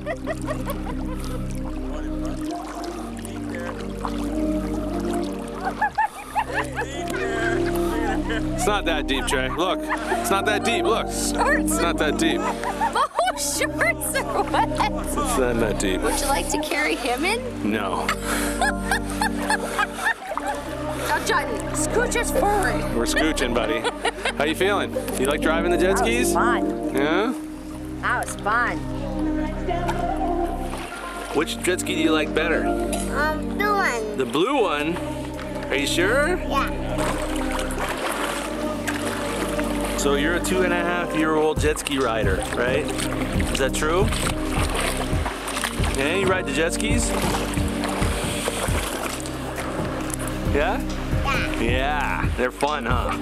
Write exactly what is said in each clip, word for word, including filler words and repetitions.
It's not that deep, Trey. Look, it's not that deep. Look, Shorts. It's not that deep. Oh, shorts are wet. It's not that deep. Would you like to carry him in? No. Now, John, scooch us forward. We're scooching, buddy. How you feeling? You like driving the jet skis? That was fun. Yeah? That was fun. Which jet ski do you like better? Um, blue one. The blue one? Are you sure? Yeah. So you're a two and a half year old jet ski rider, right? Is that true? Yeah, you ride the jet skis? Yeah? Yeah. Yeah, they're fun, huh?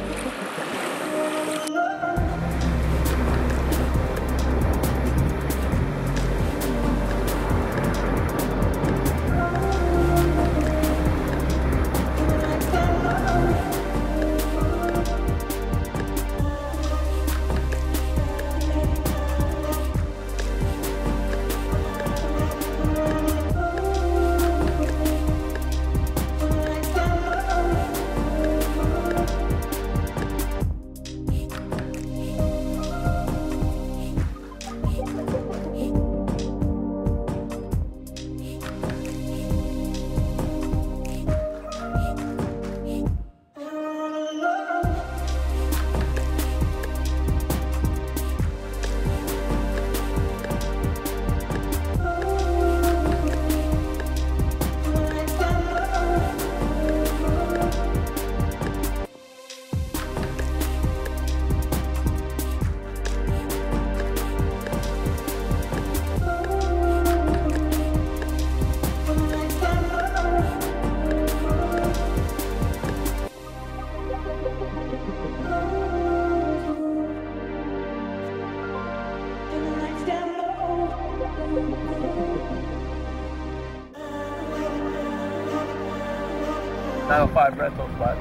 nine oh five rental spot.